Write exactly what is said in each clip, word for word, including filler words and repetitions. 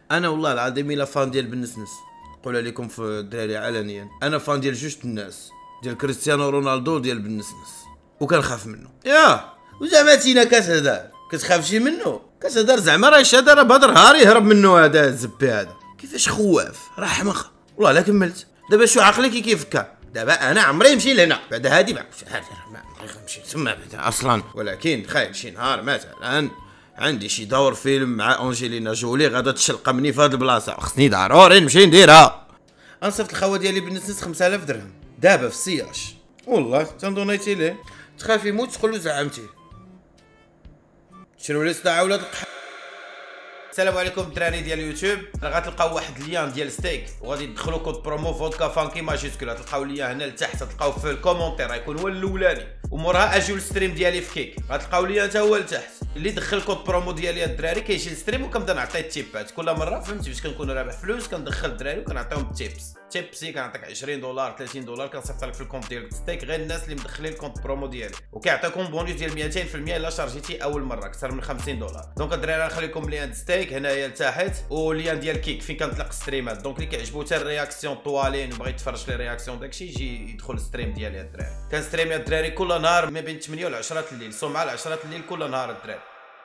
انا والله العظيم الا فان ديال بالنسنس نقولها لكم في الدراري علنيا، انا فان ديال جوج الناس، ديال كريستيانو رونالدو وديال بالنسنس، وكنخاف منه. ياه وزعما تينا كتهدر كتخاف شي منه؟ كتهدر زعما راه شاد راه بهذا النهار يهرب منه هذا الزبي هذا، كيفاش خواف راه حمق والله. لا كملت دابا شو عقلك كيفكا؟ دابا انا عمري نمشي لهنا بعد هادي ما نمشي تما بعدا اصلا، ولكن تخيل شي نهار مثلا عندي شي دور فيلم مع انجلينا جولي غادا تشلقمني في هاد البلاصه، خصني ضروري نمشي نديرها. انصفت الخوا ديالي بالنسنس خمسة آلاف درهم دابا في السياش والله تندونيتي ليه، تخاف يموت تقول له زعمتيه شرو لي صداع ولاد القح. السلام عليكم الدراري ديال اليوتيوب، غتلقاو واحد اللين ديال ستيك وغادي تدخلوا كود برومو فودكا فانكي ماجيسكول، غتلقاو ليا هنا لتحت، غتلقاو في الكومونتير غيكون هو الاولاني، ومورها اجيو الستريم ديالي في كيك غتلقاو ليا حتى هو لتحت. اللي دخل كود برومو ديالي الدراري كيجي الستريم وكنبدا نعطيه التيبات كل مره، فهمتي باش كنكون رابح فلوس كندخل الدراري وكنعطيهم التيبس. تيبسي كنعطيك عشرين دولار ثلاثين دولار كنصيفط لك في الكونت ديالك ستيك غير الناس اللي مدخلين الكونت برومو ديالي، وكيعطيكم بونيس ديال مئتين بالمئة الا شارجيتي اول مره اكثر من خمسين دولار. دونك الدراري غنخليكم ليان ستيك هنايا لتحت وليان ديال كيك فين كنطلق ستريمات، دونك اللي كيعجبو حتى الرياكسيون طوالين وبغى يتفرج في لي رياكسيون داكشي يجي يدخل الستريم ديالي الدراري. كنستريم يا الدراري كل نهار ما بين ثمانية و عشرة الليل، سو مع عشرة الليل كل نهار الدراري.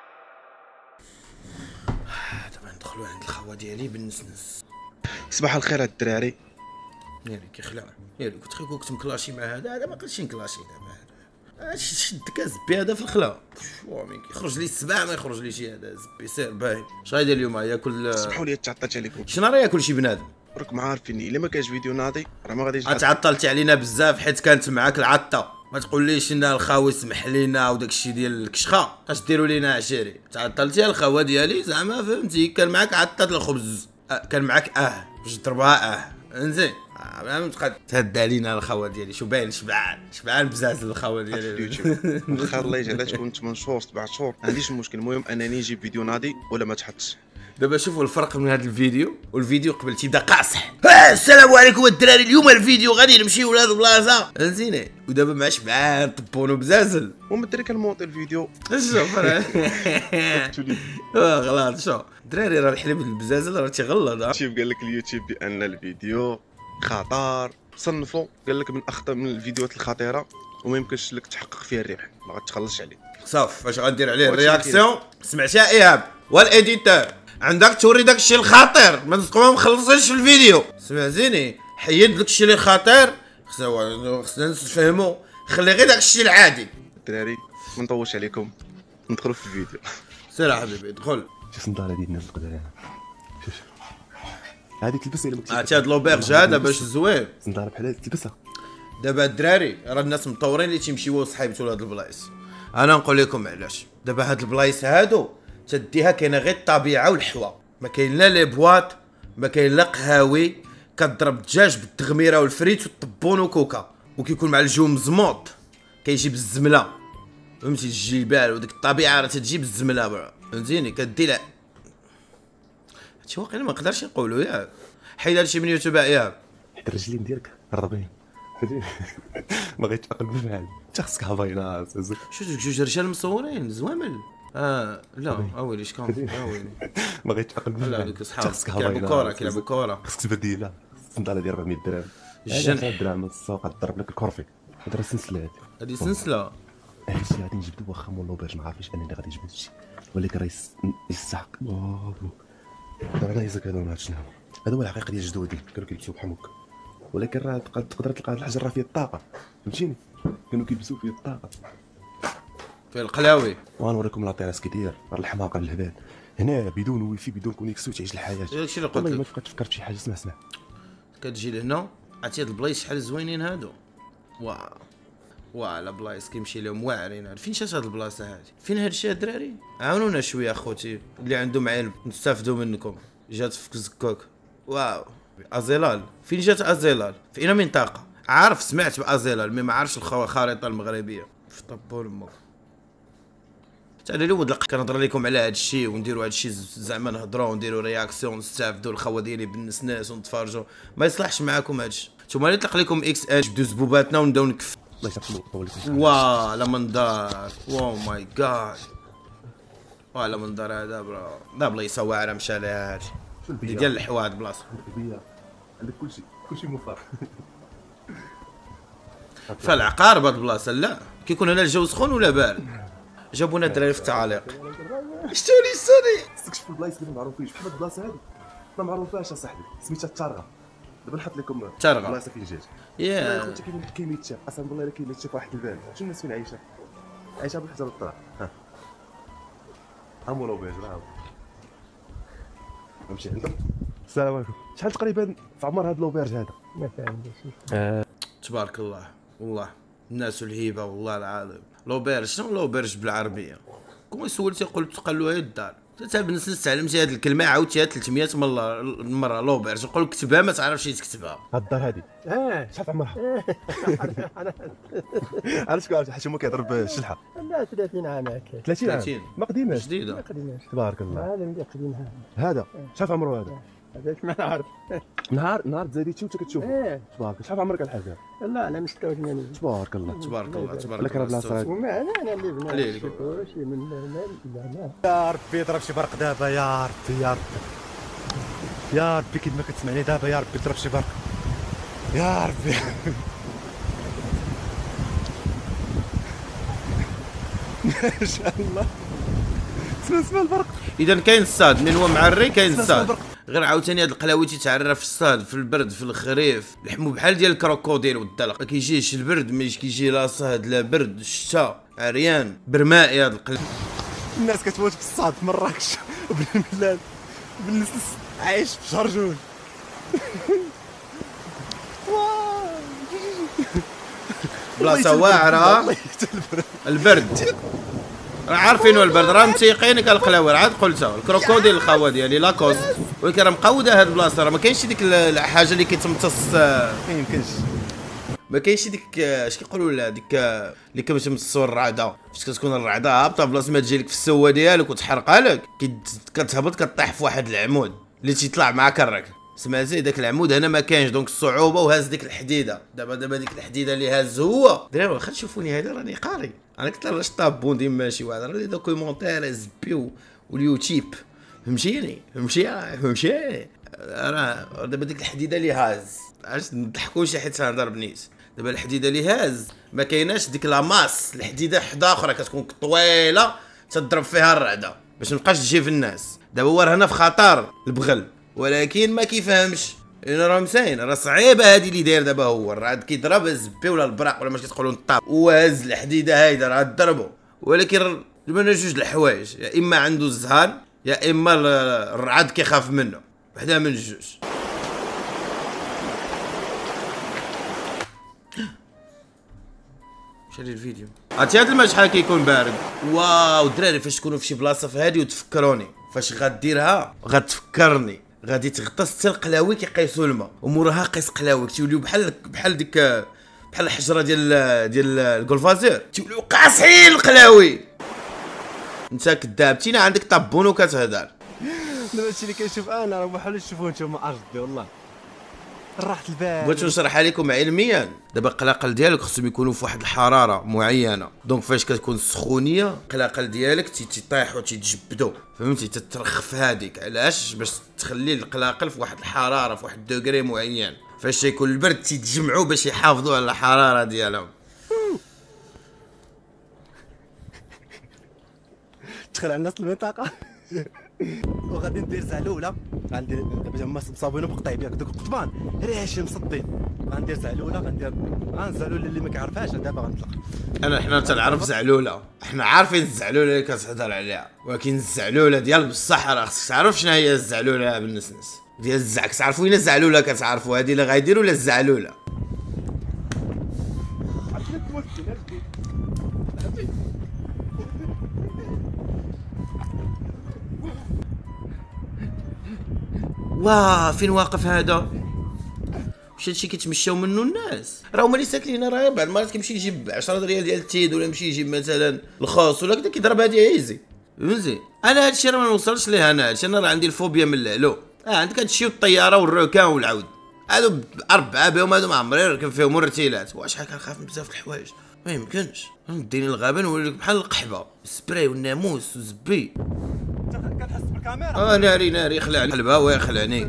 دابا ندخلوا عند الخوا ديالي بالنسنس. صباح الخير الدراري. يالي كيخلع يالي كنت خير كنت مكلاشي مع هذا هذا ما قلتش نكلاشي دابا هذا شد كازبي هذا في الخلا شو مين كيخرج لي السبع ما يخرج لي شي هذا زبي سير باين. اش غايدير اليوم ياكل؟ سمحوا لي تعطلت عليكم. شنو راه ياكل شي بنادم؟ راكم عارفين الا ما كانش فيديو ناضي راه ما غاديش. تعطلت علينا بزاف حيت كانت معاك العطه، ما تقوليش ان الخاوي سمح لينا وداك الشيء ديال الكشخه اش ديروا لينا عشيري. تعطلتي الخوا ديالي زعما فهمتي، كان معاك عطه الخبز أه كان معاك اه باش تضربها اه انزين ما تبقى تهد علينا الخوا ديالي. شو باين شبعان شبعان بزاف الخوا ديالي اليوتيوب. واخا الله يجعلها تكون ثمانية شهور سبعة شهور ما عنديش مشكل، المهم انني نجيب فيديو ناضي ولا ما تحطش. دابا شوفوا الفرق من هذا الفيديو والفيديو قبل تيبدا قاصح. السلام عليكم الدراري، اليوم الفيديو غادي نمشيو لهاد البلاصه فهمتيني، ودابا مع شبعان طبونو بزازل المهم الدراري كنمونطي الفيديو. شوف اه غلط. شوف الدراري راه الحليب البزازل راه تيغلط. اليوتيوب قال لك اليوتيوب بان الفيديو خطر، صنفو قال لك من اخطر من الفيديوهات الخطيره وما يمكنش لك تحقق فيها الربح، ما غاتخلصش عليه. صافي فاش غندير عليه الرياكسيون سمعتها ايهاب والاديتور عندك توري داك الشيء الخطير، ما تبقى مخلصينش في الفيديو سمعتيني، حيد داك الشيء اللي خطير خصنا خصنا نفهمو، خلي غير داك الشيء العادي. الدراري ما نطولش عليكم ندخلوا في الفيديو. سير حبيبي ادخل. شوف النضاره ديال الناس القدر انا شوف هذه تلبسها الا ما كنتش عرفتي هاد لوبيرج هذا باش زوين النضاره بحال تلبسها. دابا الدراري راه الناس مطورين اللي تيمشيو صحيبتو لهاد البلايص، انا نقول لكم علاش. دابا هاد البلايص هادو تديها كاينه غير الطبيعه والحوا، ما كاين لا لي بواط ما كاين لا قهاوي، كضرب الدجاج بالتغميره والفريت والطبون وكوكا، وكيكون مع الجو مزموط كيجي بالزمله فهمتي، الجبال وديك الطبيعه راه تجي بالزمله فهمتيني، كدير هادشي واقيلا ما نقدرش نقولوا ياك. حيد هادشي من يوتيوب ياك، حيت الرجلين ديالك رضين ما غيتفاقل بفعل انت خصك هافاينا زوج. شو دوك جوج رجال مصورين زوامل اه لا اويلي شكون اويلي ما غيتفاقل بفعل. لا دوك صحاب كيلعبوا كره كيلعبوا كره خصك تبديلها الصنداله ديال أربعمية درهم الجن درهم من السوق غضرب لك الكورفي. هاد راه سلسله هادي هادي سلسله هادشي غادي نجبدو واخا مول لوبيرج ما عارفينش انني غادي نجبد هادشي، ولكن راه يستحق. دابا انا يزك هذا ما عرفتش شنو هذا هو الحقيقه ديال جدودي كانوا كيلبسوا بحموك، ولكن راه تقدر تلقى الحجر راه فيه الطاقه فهمتيني، كانوا كيلبسوا فيه الطاقه في القلاوي. وغنوريكم لاطيراس كيدير راه الحماقه الهبال هنا بدون ويفي بدون كونيكسيون تعيش الحياه. داكشي اللي قلت والله لك ما فكرت فكرت شي حاجه. اسمع اسمع كتجي لهنا عرفتي هاد البلايص شحال زوينين هادو، واو واو لا بلايص كيمشي لهم واعرين. فين شات هاد البلاصه هادي؟ فين هادشي الدراري؟ عاونونا شويه اخوتي اللي عندهم علم نستافدوا منكم. جات في كزكوك واو ازيلال. فين جات ازيلال؟ في اين منطقه؟ عارف سمعت بازيلال مي ما عارفش الخريطه المغربيه في طبول امك. تعالوا لي ولد كنهضر لكم على هذا الشيء ونديروا هذا الشيء زعما نهضروا ونديروا رياكسيون نستافدوا الخوا ديالي بالنسناس ونتفرجوا، ما يصلحش معاكم هادشي. نتوما اللي طلق لكم اكس اش بدو زبوباتنا ونبداو نكف. الله يسامحكم طول لكم. واه لا منظر واو ماي جاد واه لا منظر هذا برا. لا بلايصه واعره مشى لها هادي شو البيئة ديال الحواض بلاصه البيئة عندك كلشي كلشي موفر. فالعقارب هاد البلاصه لا كيكون هنا الجو سخون ولا بارد. جابونا الدراري في التعاليق. شتوني شتوني استكشفوا البلايص اللي ما معروفينش بحال هاد البلاصه هادي ما معروفاش اصاحبي، سميتها التارغه. دابا نحط لكم التارغة. البلاصه فين جات. يا انت كاين كاين يتشاف قسما بالله الا كاين يتشاف واحد البال. شنو الناس فين عايشه؟ عايشه بالحجر والطرح. ها امو بيج راه نمشي عندهم. السلام عليكم. شحال تقريبا في عمر هاد لوبيرج هذا؟ ما فهمتش. تبارك الله والله الناس الهيبه والله العظيم. لوبيرج شنو لوبيرج بالعربيه؟ كون سولتي قلت قال له هي الدار. حتى بالنسبه تعلمتي هذه الكلمه عاودتيها ثلاثمية مره لوبيرج نقول لك كتبها ما تعرفش تكتبها. هاد الدار هادي اه شحال في عمرها؟ علاش كاع حيت هما كيهضر بالشلحه. لا ثلاثين عام هكا. ثلاثين عام ثلاثين. ما قديماش. جديده. ما قديماش. تبارك الله. هذا اللي قديمها. هذا شحال في عمره هذا؟ هذاك ما نعرف. نهار نهار تزاديتي وانت كتشوف. ايه تبارك الله. شحال في عمرك الحاج؟ لا انا ستة وثمانين. تبارك الله. تبارك الله تبارك لك راه الله. بلاصه هادي. وما انا انا اللي بنا عليك. شي من هنا لهنا. يا ربي ضرب شي برق دابا يا ربي يا ربي يا ربي كيف ما كتسمعني دابا يا ربي ضرب شي برق يا ربي. ما شاء الله سمع سمع البرق. اذا كاين الصاد من هو معري كاين الصاد. غير عاوتاني هاد القلاوي تيتعرف في الصاد في البرد في الخريف لحمو بحال ديال الكروكوديل والدلق. ما كيجيش البرد ما كيجي لا صاد لا برد الشتا عريان برمائي هاد القلب. الناس كتموت في الصاد في مراكش وبن بلاد بالناس عايش في شرجون. بلاصه واعره البرد راه عارفينو البرد راه متيقينك القلاوي عاد قلتها الكروكوديل الخوا ديالي لاكوست ولكن راه مقوده هاد البلاصه راه ما كاينش ديك الحاجه اللي كيتمتص. ما يمكنش ما كاينش ديك اش كيقولوا لا ديك اللي كتمتصوا الرعده فاش كتكون الرعده هابطه بلاصه ما تجي لك في السوا ديالك وتحرقها لك كتهبط كطيح في واحد العمود اللي تيطلع معاك الركب. سمعتي داك العمود هنا ما كاينش دونك الصعوبه وهاز ديك الحديده. دابا دابا ديك الحديده اللي هاز هو دراري واخا تشوفوني هذا راني قاري انا كنت راه طابون ديما ماشي واحد راه لي دوكيومونتير زبي واليوتيوب فهمتيني فهمتي فهمتي راه دابا ديك الحديده اللي هاز علاش نضحكوش حيت نهضر بنيت. دابا الحديده اللي هاز ما كايناش ديك لا ماس الحديده حدا اخرى كتكون طويله تضرب فيها الرعده باش مابقاش تجي في الناس. دابا هو راه هنا في خطر البغل ولكن ما كيفهمش انا راه مساين راه صعيبه هادي اللي داير دابا هو الرعد كيضرب الزبي ولا البراق ولا ماش كتقولوا الطاب وهز الحديده هايده راه ضربو ولكن دابا جوج الحوايج يا اما عنده الزهان يا اما الرعد كيخاف منه وحده من الجوج. شري الفيديو عرفتي هاد الماء شحال كيكون بارد. واو الدراري فاش تكونوا في شي بلاصه في هادي وتفكروني فاش غديرها غتفكرني غادي تغطس حتى القلاوي كيقيسوا الماء وموراها قيس قلاوي تيوليو بحال بحال ديك بحال الحجره ديال ديال الكولفازير تيوليو قاصحين القلاوي. انت كذاب تينا عندك طابون وكتهضر. دابا هادشي اللي كنشوف انا راه بحال اللي تشوفوه نتوما اجدي والله راحت البال. بغيت نشرحها لكم علميا. دابا القلاقل ديالك خصهم يكونوا في واحد الحراره معينه دونك فاش كتكون السخونيه القلاقل ديالك تيطيحوا تيتجبدوا فهمتي تترخف هذيك علاش باش تخلي القلاقل في واحد الحراره في واحد الدوغري معين فاش يكون البرد تيتجمعوا باش يحافظوا على الحراره ديالهم. دخل على الناس المنطقه وغادي ندير زعلوله غندير دابا هما مصابينو بقطع بياك دوك القطبان ريحهم مصدين غندير زعلوله غندير غنزعلوله اللي ما كيعرفهاش دابا غنطلق. انا حنا تنعرف زعلوله حنا عارفين الزعلوله اللي كتهضر عليها ولكن الزعلوله ديال بصح راه خصك تعرف شنو هي الزعلوله بالنسنس ديال الزعك تعرفوا وين الزعلوله كتعرفوا هذه اللي غايديروا ولا الزعلوله. واه فين واقف هذا واش هادشي كيتمشاو منه الناس راه هما اللي ساكنين راه بعض المرات كيمشي يجيب عشرة ريال ديال التيد ولا يمشي يجيب مثلا الخاص ولا كذا كيضرب هادي ايزي فهمتي. انا هادشي راه ما نوصلش ليه انا هادشي انا راه عندي الفوبيا من العلو. اه عندك هادشي والطياره والروكان والعود هادو اربعه بهم هادو ما عمري ركب فيهم مرتيلات وشحال كنخاف من بزاف د الحوايج ما يمكنش نديني الغابه نولي بحال القحبه سبراي والناموس وزبي. كنحس بالكاميرا. اه ناري ناري خلعني الباوي خلعني.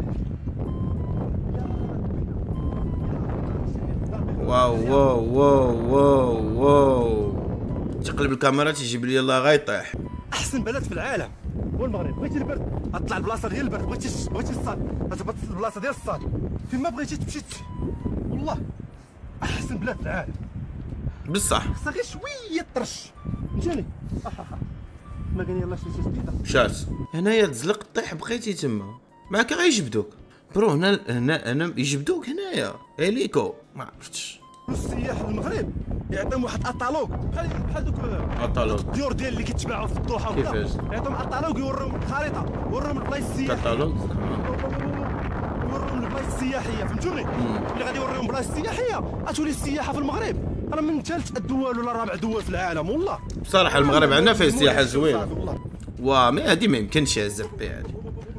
واو واو واو واو واو تقلب الكاميرا تيجيب لي الله غيطيح. احسن بلد في العالم هو المغرب. بغيتي البرد غطلع البلاصه ديال البرد، بغيتي بغيتي الصاد غتهبط البلاصه ديال الصاد، فين ما بغيتي تمشي تمشي. والله احسن بلاد في العالم بصح خصها غير شويه طرش. فهمتيني؟ ما كان يلاه شي جديده شات هنايا تزلق طيح بقيتي تما معاك غيجبدوك برو. هنا هنا هنا يجبدوك هنايا هيليكو ما عرفتش. السياح المغرب يعطيهم واحد اطالوج بحال بحال دوك كاتالوج الديور ديال اللي كيتباعوا في الضحى وكذا. كيفاش؟ يعطيهم اطالوج يوريهم الخريطه، يوريهم البلايص السياحيه، كاتالوج يوريهم البلايص السياحيه. فهمتوني؟ ملي غادي يوريهم بلايص سياحيه غتولي السياحه في المغرب راه من ثالث الدول ولا رابع دول في العالم. والله بصراحه المغرب عندنا فيه سياحه والله. زوينه. وا مي هادي ما يمكنش يا زبي هادي،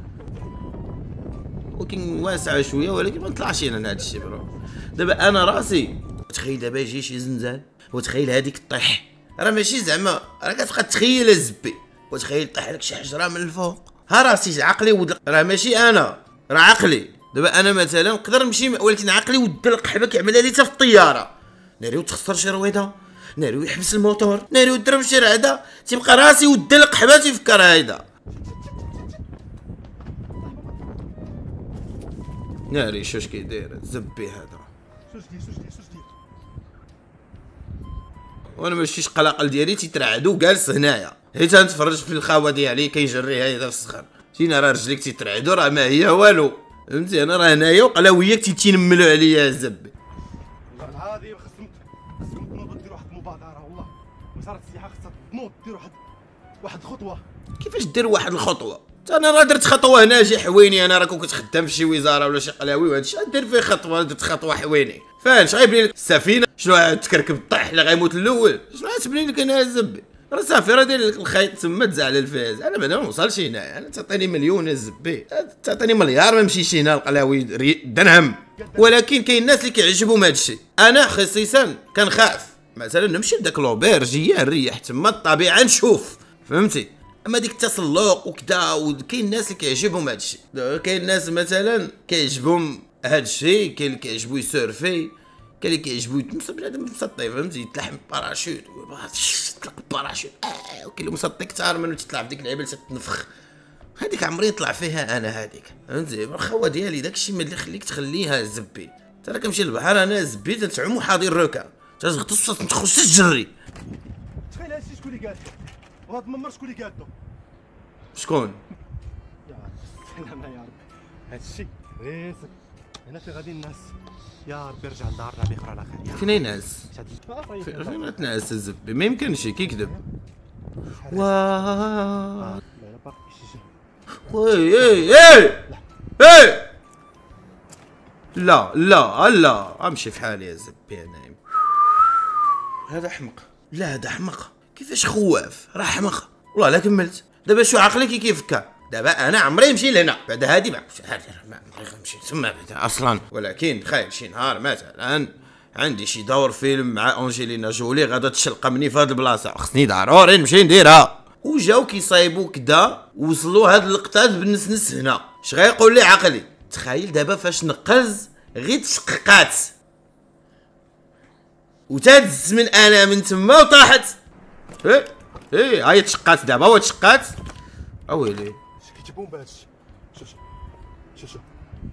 ولكن واسعه شويه ولكن ما نطلعش انا هذا الشيء برو. دابا انا راسي تخيل دابا يجي شي زنزان وتخيل هذيك طيح، راه ماشي زعما راه كتبقى تخيل الزبي وتخيل طيح لك شي حجره من الفوق. ها راسي عقلي ود راه ماشي انا راه عقلي. دابا انا مثلا نقدر نمشي ولكن عقلي ود القحبه كيعملها لي حتى في الطياره. ناري وتخسر شي رويضه، ناري ويحبس الموتور، ناري وضرب شي رعده، تيبقى راسي ود القحبه تيفكر هيدا. ناري شوش كيداير الزبي هذا. شوش دير شوش دير شوش دير وانا ماشي قلاقل ديالي تيترعدو جالس هنايا حيت تنتفرج في الخاوه ديالي كيجري هيدا في الصخر. تينا راه رجليك تيترعدو راه ما هي والو. فهمتي انا راه هنايا وقلاوياك تيتنملوا عليا الزبي. والله العظيم خصكم خصكم تنوضوا ديروا واحد المبادره. والله وزاره السياحه خصها تنوض دير واحد واحد الخطوه. كيفاش دير واحد الخطوه؟ انا راه درت خطوه هنا شي حويني. انا راه كون كنت خدام في شي وزاره ولا شي قلاوي وهذا الشيء دير فيه خطوه. درت خطوه حويني فاش غيبني لك السفينه شنو تكركب طيح اللي غيموت الاول. شنو غتبني لك انا الزبي؟ راه صافي راه داير لك الخيط تما تزعل فيه. انا بعدا ما نوصلش هنا. انا تعطيني مليون الزبي، تعطيني مليار ما نمشيش هنا القلاوي درهم. ولكن كاين الناس اللي كيعجبهم هذا الشيء. انا خصيصا كنخاف مثلا نمشي لذاك لوبيرجيه نريح تما الطبيعه نشوف. فهمتي؟ اما ديك التسلق وكذا وكاين الناس اللي كيعجبهم هذا الشيء. كاين الناس مثلا كيعجبهم هذا الشيء، كاين اللي كيعجبو يسيرفي، كاين اللي كيعجبو يتمسى بنادم مسطي. فهمتي؟ يتلحم باراشوت يطلق باراشوت آه. وكاين اللي مسطي كثار منو تطلع في ديك اللعيبه اللي تتنفخ. هذيك عمري نطلع فيها انا هذيك. فهمتي؟ الخوا ديالي داك الشيء اللي يخليك تخليها الزبي. انت راه كنمشي للبحر انا الزبي تنتعوم وحاضر الركع تغطس تخش تجري. تخيل هادشي شكون اللي قالو وهاد الممر شكون اللي قالو؟ شكون؟ يا ربي سلامة يا ربي. هادشي ريسك هنا في غادي الناس. يا ربي رجع لدارنا بخير على خير. فين ينعس؟ فين تنعس الزبي؟ ما يمكنش كيكذب. واه وي اي اي اي لا لا لا امشي في حالي يا زبي. انا هذا حمق. لا هذا حمق. كيفاش خواف؟ راه حمق والله. لا كملت دابا شو عقلك كيفكر. دابا انا عمري نمشي لهنا بعدا هادي ما عمري نمشي تما بعدا اصلا. ولكن تخيل شي نهار مثلا عندي شي دور فيلم مع انجلينا جولي غادا تشلقمني في هاد البلاصه خصني ضروري نمشي نديرها. وجاو كيصايبوا كدا وصلوا هاد اللقطات بالنسنس هنا. اش غيقول لي عقلي؟ تخيل دابا فاش نقز غير تشققات وتهز من انا من تما وطاحت. ايه ايه هاي تشقات دابا هو تشقات. اويلي اش كيجيبون بهادشي؟ شوف شوف شوف شوف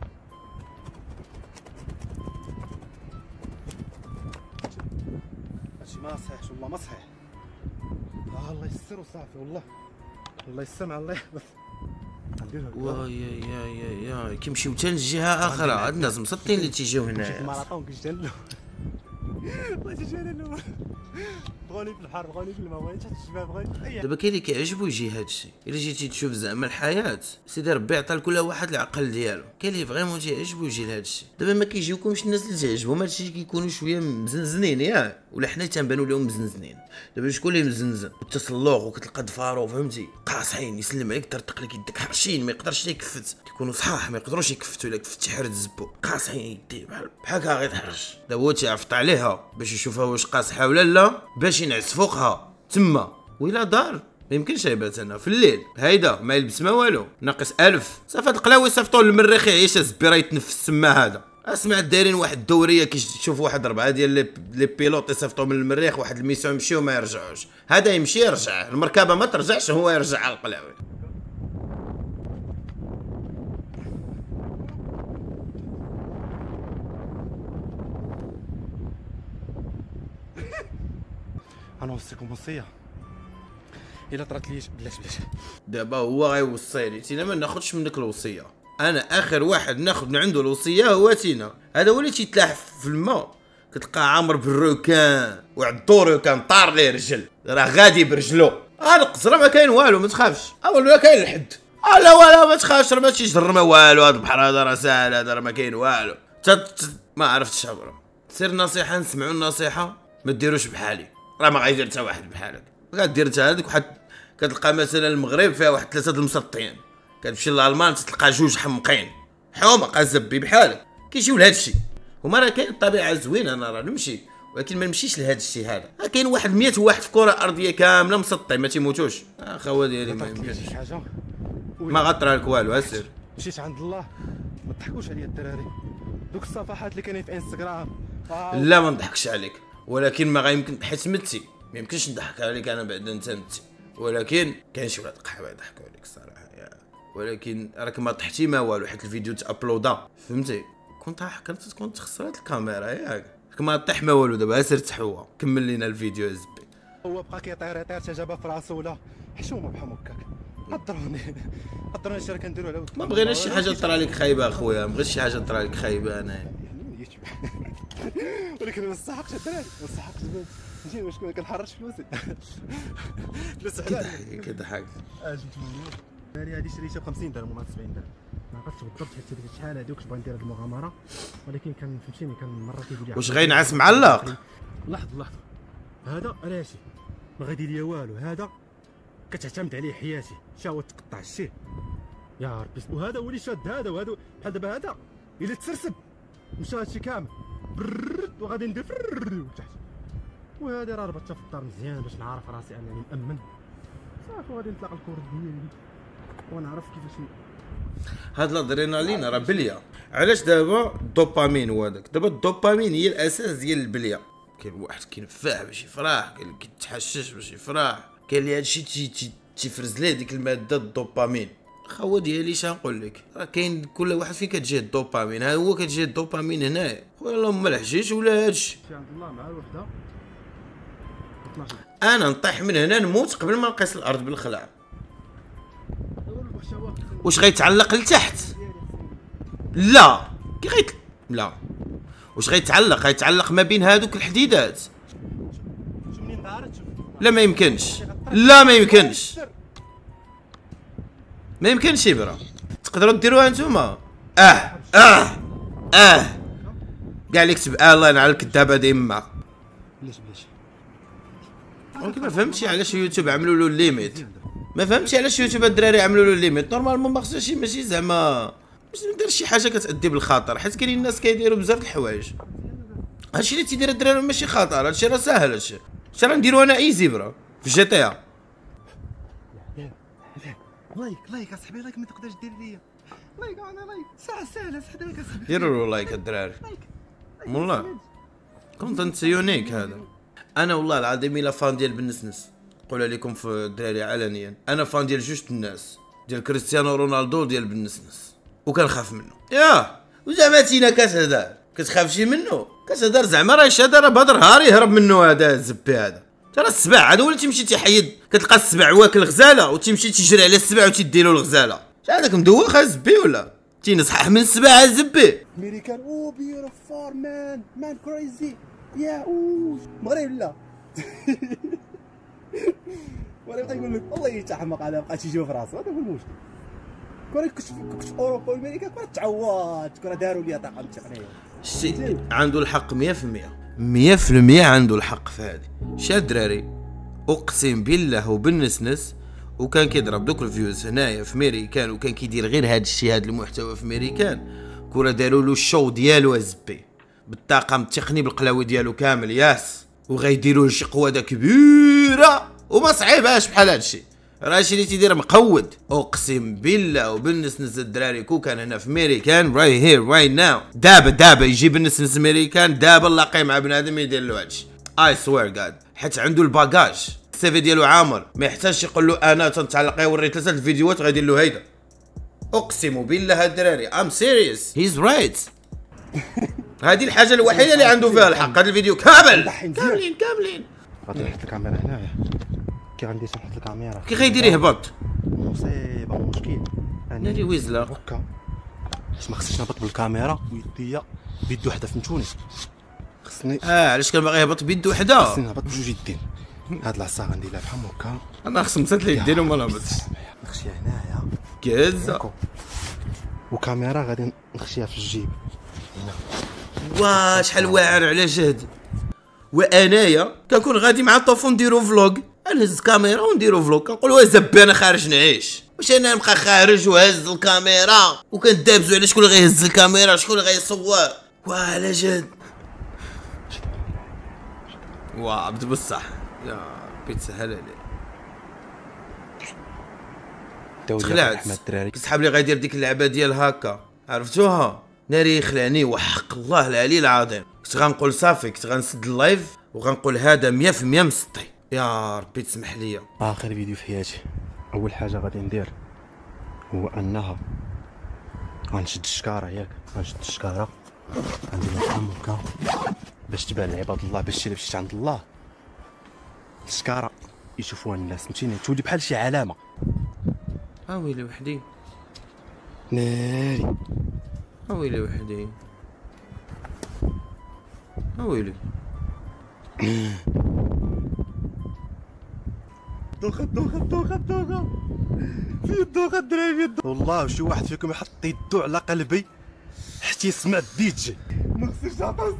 هادشي ما صحيحش والله ما صحيح. آه الله يسر وصافي والله. الله يسمع الله يحفظ. وا يا يا يا يا كيمشيو حتى لجهه اخرى. هاد الناس مسطين اللي تيجيو هنايا. الماراطون كنت جا بغيت نجي انا الاول. بغوني في البحر بغوني في الماء بغوني تحت الشباب بغوني. دابا كاين اللي كيعجبو يجي هادشي. الا جيتي تشوف زعما الحياه سيدي ربي عطى لكل واحد العقل ديالو. كاين اللي فريمون تيعجبو يجي لهادشي. دابا ما كيجيوكمش الناس اللي تعجبهم هادشي كيكونوا شويه مزنزنين ياك ولا حنا تنبانوا لهم مزنزنين. دابا شكون اللي مزنزن والتسلق وكتلقى ضفارو فهمتي قاصحين يسلم عليك ترتق لك يدك حرشين ما يقدرش يكفت. كيكونوا صحاح ما يقدروش يكفتوا. الا كفتي حرد الزبو قاصحين يديه بحال بحال هكا غيتحرش. دابا هو تيعفط عليها باش يشوفها واش قاصحه ولا لا باش ينعس فوقها تما. وإلا دار ما يمكنش يبات هنا في الليل هيدا ما يلبس ما والو ناقص ألف صافي هاد القلاوي صيفطوا للمريخ يعيش الزبيره يتنفس تما هذا اسمع دايرين واحد الدوريه كيشوف واحد ربعه ديال لي بيلوط يصيفطوا من المريخ واحد الميسيون يمشيو ما يرجعوش هذا يمشي يرجع المركبه ما ترجعش هو يرجع على القلاوي انا وصيكم وصيه الا طرات لي بلاش بلاش دابا هو غيوصيني تينا ما ناخذش منك الوصيه انا اخر واحد ناخذ من عنده الوصيه هو تينا هذا هو اللي تيتلاح في الماء كتلقاه عامر بالروكان وعدو كان طار ليه رجل راه غادي برجلو هذا القصره ما كاين والو ما تخافش اول ما كاين الحد لا ولا ما تخافش راه ما تيجر ما والو هذا البحر هذا راه ساهل هذا راه ما كاين والو ما عرفتش عبره سير نصيحه نسمعوا النصيحه ما ديروش بحالي راه ما غيدير حتى واحد بحالك غادير حتى هذيك واحد كتلقى مثلا المغرب فيها واحد ثلاثه د المسطين كتمشي لالمان تلقى جوج حمقين حمق زبي بحالك كيجيو لهذا الشيء هما راه كاين الطبيعه زوينه انا راه نمشي ولكن ما نمشيش لهذا الشيء هذا راه كاين واحد مية واحد في كره ارضيه كامله مسطي ما تيموتوش اخوا ديالي ما يمكنش شي حاجه ما غطرى لك والو اسير مشيت عند الله ما تضحكوش عليا الدراري دوك الصفحات اللي كاينين في انستغرام لا ما نضحكش عليك ولكن ما غيمكن حيت متي ما يمكنش نضحك عليك انا بعد انت متي ولكن كاين شي ولاد قحبه يضحكوا عليك الصراحه يا ولكن راك ما طحتي ما والو حيت الفيديو تابلودا فهمتي كنت طاح كنت تكون تخسرات الكاميرا ياك ما طيح ما والو دابا سير تحوى كمل لينا الفيديو يا زبي هو بقى كيطير يطير تا جابها في راسو ولا حشومه بحال هكاك هضروني هضروني اش راه كنديرو على ما بغيناش شي حاجه طرا لك خايبه اخويا ما بغيتش شي حاجه طرا لك خايبه انايا ولكن ما نستحقش الدراري ما نستحقش نجي واش كون كنحرش فلوسي فلوس حلال كيضحك اجي نتمنى الدراري هادي شريتها ب خمسين درهم ولا سبعين درهم ما عرفتش بالضبط حيت ديك شحال هادوك باغي ندير هاد المغامره ولكن كان فهمتيني كان مره كيقول لي واش غينعس معلق لحظه لحظه هذا راشي ما غادي ليا والو هذا كتعتمد عليه حياتي شا هو تقطع الشيء يا ربي وهذا هو اللي شاد هذا وهذا بحال دابا هذا الا تسرسب مشى هادشي كامل وغادي ندير تحت وهذه راه ربطتها في الدار مزيان باش نعرف راسي انني مأمن صافي غادي نطلق الكور ديالي ونعرف كيفاش هاد الادرينالين راه بليه علاش دابا الدوبامين هو هذاك دابا الدوبامين هي الاساس ديال البليه كاين واحد كينفع باش يفرح كاين اللي كيتحشش باش يفرح كاين اللي هادشي تي تيفرز ليه ديك الماده الدوبامين خوا ديالي اش نقول لك راه كاين كل واحد فين كتجي الدوبامين ها هو كتجي الدوبامين هنايا خويا اللهم الحشيش ولا هادشي عند الله مع الوحده انا نطيح من هنا نموت قبل ما نقيس الارض بالخلع واش غيتعلق لتحت لا كي غيت لا واش غيتعلق غيتعلق ما بين هادوك الحديدات لا ما يمكنش لا ما يمكنش ما يمكنش يبرا تقدروا ديروها نتوما اه اه اه كاع اللي كتب آه الله ينعل الكذابه ديما بلاش بلاش ولكن ما فهمتش علاش يوتيوب عملوا له الليميت ما فهمتش علاش يوتيوب الدراري عملوا له الليميت نورمالمون ما خصهاش ماشي زعما باش ندير شي حاجه كتادي بالخطر حيت كاينين الناس كيديروا بزاف د الحوايج هادشي اللي تيدير الدراري ماشي خطر هادشي راه ساهل هادشي هادشي راه نديرو انا ايزي برا في جي تي ا لايك لايك اصاحبي لايك ما تقدرش دير ليا لايك انا لايك ساعه ساهله صاحبي لايك اصاحبي ديروا لايك الدراري والله كونتنت يونيك هذا انا والله العظيم الا فان ديال بنسنس نقولها لكم في الدراري علنيا انا فان ديال جوج الناس ديال كريستيانو رونالدو ديال بنسنس وكنخاف منه ياه وزعما تينا كتهدر كتخافشي منه كتهدر زعما راه شاده راه بهذا نهار يهرب منه هذا الزبي هذا ترى السبع هذا هو اللي تيمشي تيحيد كتلقى السبع واكل غزاله وتيمشي تيجري على السبع وتيديلو الغزاله هذاك مدوخ الزبي ولا تينصحح من السبع الزبي امريكان او بيوتيفول مان مان كريزي يا او مغرب لا ولا بقى يقول لك والله يتحمق على بقى تيجيو في راسو هذا هو المشكل كون كنت كنت في اوروبا وامريكا كون تعوضت كون داروا لي طاقه تقنيه شتي عنده الحق مية في المية مية في المية عنده الحق في هذه شا الدراري اقسم بالله وبالنسنس وكان كيضرب دوك الفيوز هنايا في ميريكان وكان كيدير غير هذا الشيء هذا المحتوى في ميريكان كورا داروا له الشو ديالو الزبي بالطاقم التقني بالقلاوي ديالو كامل ياس وغيديروا شي قواده كبيره وما صعيباش بحال هذا الشيء راه شي اللي تيدير مقود اقسم بالله وبالنسنس الدراري كون كان هنا في ميريكان راي هير راي ناو دابا دابا يجيب النسنس ميريكان دابا نلاقي مع بنادم يدير له هادشي اي سوير جاد حيت عنده الباكاج السيفي ديالو عامر ما يحتاجش يقول له انا تنتعلق يوري ثلاثه الفيديوهات غيدير له هيدا اقسم بالله الدراري ام سيريس هيز رايت هذه الحاجه الوحيده اللي عنده فيها الحق هذا الفيديو كامل كاملين كاملين غادي نحط الكاميرا هنايا كي غندير نحط الكاميرا كي غيدير يهبط مصيبه مشكل ناري ويزلا هكا باش ما خصنيش نهبط بالكاميرا ويديا بيد وحده فهمتوني خصني اه علاش كان باغي يهبط بيد وحده خصني نهبط بجوج يدين هاد العصا غندير لها بحال هكا انا خصهم ثلاث اليدين وما نهبطش نخشيها هنايا كازا وكاميرا غادي نخشيها في الجيب هنا واه شحال واعر على جهد وانايا كنكون غادي مع الطوفو نديرو فلوغ نهز كاميرا ونديرو فلوغ كنقول واه زبي انا خارج نعيش واش انا نبقى خارج وهز الكاميرا وكندابزو على شكون اللي غيهز الكاميرا شكون اللي غيصور واه على جهد واه عبد بصح يا ربي تسهل عليه تخلعت احمد الدراري كسحاب لي غيدير ديك اللعبه ديال هكا عرفتوها ناري يخلعني وحق الله العلي العظيم كنت غنقول صافي كنت غنسد اللايف وغنقول هذا مية في المية مسطي يا ربي تسمح لي اخر فيديو في حياتي اول حاجه غادي ندير هو انها غنشد الشكاره ياك غنشد الشكاره غندير لها هكا باش تبان لعباد الله باش الا مشيت عند الله الشكاره يشوفوها الناس فهمتيني تولي بحال شي علامه ها ويلي وحدي ناري ها ويلي وحدي ها ويلي دوخه دوخه دوخه دوخه في الدوخه الدراري في الدوخه والله شي واحد فيكم يحط يدو على قلبي حتى يسمع الدي جي ما خصنيش نعطس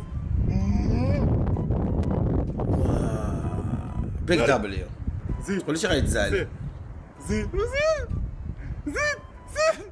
بيك دبليو زيد كلشي غيتزعل زيد زيد زيد زيد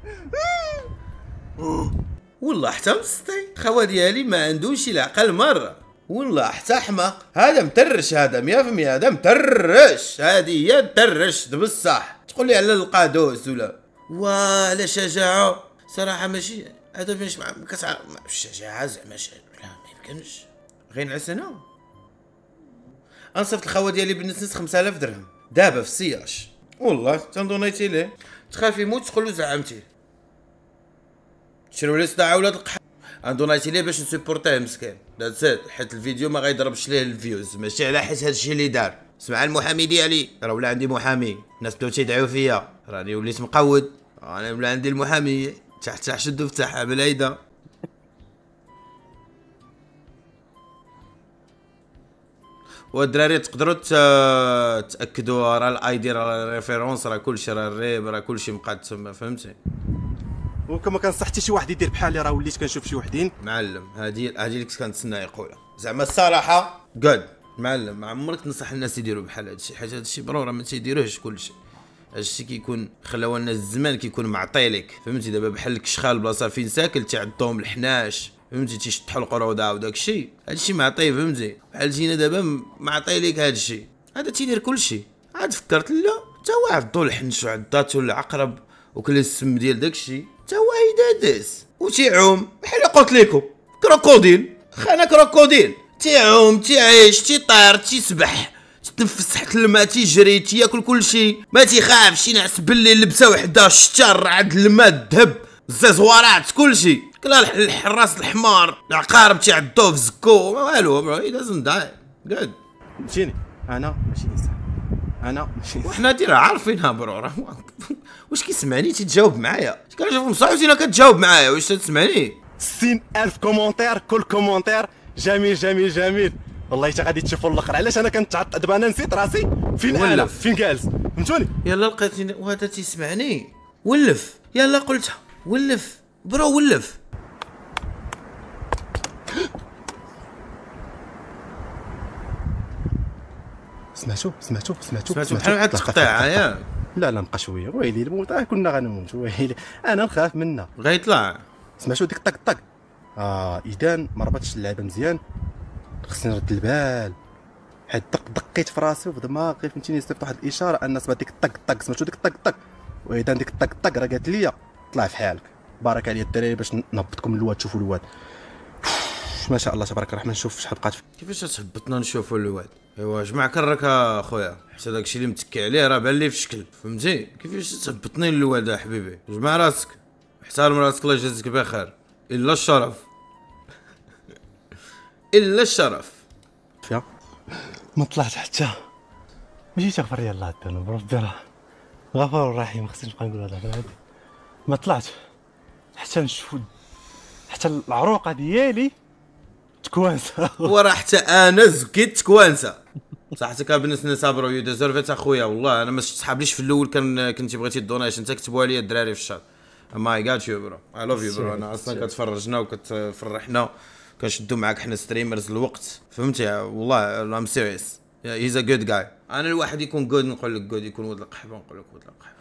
والله حتى مسطي الخوا ديالي ما عندوش العقل مره والله حتى حماق هذا مترش هذا مية في المية هذا مترش هذه هي مترش بصح تقول لي على القادوس ولا ولا شجاعه صراحه ماشي هذا مش مع كتع الشجاعه زعما لا ما يمكنش غير نعس هنا انا صيفط الخوا ديالي بالنسنس خمسة آلاف درهم دابا في السياج والله تندونيتي ليه تخاف يموت تقول له زعمتي شرو لي صداع ولاد القحط اندونايتي ليه باش نسيبورتيه مسكين دازت حيت الفيديو ما غيضربش ليه الفيوز ماشي على حيت هادشي اللي دار سمع المحامي ديالي راه ولا عندي محامي الناس بداو تيدعيو فيا راني وليت مقود انا ولا عندي المحامي تحت تحت شدو فتحها بالعيده والدراري تقدروا تاكدوا راه الاي دي راه ريفيرونس راه كلشي راه الريب راه كلشي مقاد تما فهمتي وكما كنصح حتى شي واحد يدير بحالي راه وليت كنشوف شي وحدين معلم هادي هادي اللي كنت كنتسنى يقولها زعما الصراحه قد معلم ما عمرك تنصح الناس يديروا بحال هادشي حيت هادشي ضروري ما تيديروهش كلشي هادشي كيكون خلاو الناس الزمان كيكون معطي لك فهمتي دابا بحال الكشخال بلاصه فين ساكن تيعضوهم الحناش فهمتي تيشطحوا القروده وداك الشيء هادشي معطيه فهمتي بحال جينا دابا معطي لك هادشي هذا تيدير كلشي عاد فكرت لا حتى هو عضو الحنش وعضاتو العقرب وكل السم ديال داك الشيء حتى هو يدادس وتيعوم بحال قلت لكم كروكوديل خانا كروكوديل تيعوم تيعيش تيطير تيسبح تتنفس تحت الماء تيجري تياكل كلشي ما تيخافش ينعس بالليل لبسه وحده الشتر عاد الماء الذهب الززوارات كلشي كلا الحراس الحمار العقارب تيعضوه في زكو ما والو برو هي لازم داي قد فهمتيني انا ماشي انسان انا ماشي وحنا دي راه عارفينها برو راه واش كيسمعني تيتجاوب معايا كنشوف مصاحبتي كتجاوب معايا واش تسمعني ستين ألف كومونتير كل كومونتير جميل جميل جميل والله حتى غادي تشوفوا الاخر علاش انا كنتعط دابا انا نسيت راسي فين انا فين جالس فهمتوني يلا لقيتني وهذا تيسمعني ولف يلا قلتها ولف برو ولف سمعتو سمعتو سمعتو سمعتو بحال واحد التقطيع ياك لا لا نبقى شويه ويلي الموت آه كنا غنموت ويلي انا نخاف منها غيطلع سمعتو ديك طق طق اه اذا ما ربطتش اللعبه مزيان خصني نرد البال حيت دق دقيت في راسي وفي دماغي فهمتيني، صيفط واحد الاشاره ان سمعت ديك الطق طق، سمعتو ديك الطق طق، واذا ديك الطق طق راه قالت لي طلع في حالك. بارك عليا الدراري باش نهبطكم الواد، تشوفوا الواد ما شاء الله تبارك الرحمن. نشوف شحال بقات. كيفاش تهبطنا نشوفوا الواد؟ ايوا جمع كرك اخويا، حتى داكشي اللي متكي عليه راه بان لي في شكل، فهمتي؟ كيفاش تهبطني الواد حبيبي؟ جمع راسك، احترم راسك، الله يجازيك بخير. الا الشرف الا الشرف. فيها ما طلعت حتى ماشي تغفر لي الله الذنوب، ربي راه غفور رحيم، ما خصنيش نبقى نقول هذا هادي. ما طلعت حتى نشوف، حتى العروقه ديالي تكوانسه. وراه حتى انا زكيت تكوانسه. صحتك بالنسبه لصابرو يو ديزيرفيت اخويا، والله انا ما تسحابليش في الاول، كان كنتي بغيتي الدونيشن انت كتبوا لي الدراري في الشات. اما اي جات يو برو، اي لوف يو برو. انا اصلا كتفرجنا وكتفرحنا، كنشدوا معاك حنا ستريمرز الوقت، فهمتي؟ والله ام سيريس، هيز ا جود جاي. انا الواحد يكون جود نقول لك جود، يكون ولد القحبه نقول لك ولد القحبه.